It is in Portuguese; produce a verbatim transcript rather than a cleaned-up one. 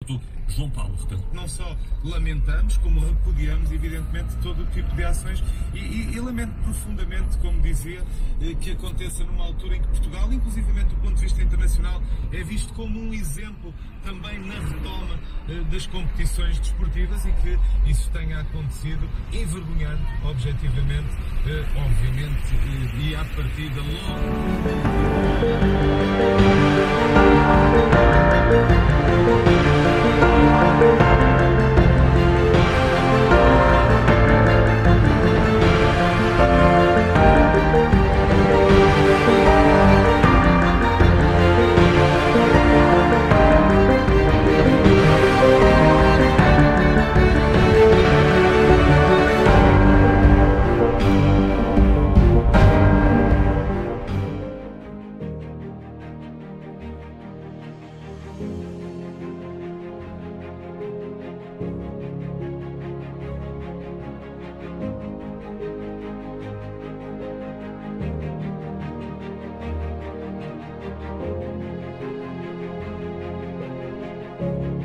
Porto, João Paulo Rebelo. Não só lamentamos, como repudiamos, evidentemente, todo o tipo de ações e, e, e lamento profundamente, como dizia, que aconteça numa altura em que Portugal, inclusivamente do ponto de vista internacional, é visto como um exemplo também na retoma das competições desportivas e que isso tenha acontecido, envergonhando, objetivamente, obviamente, e à partida logo.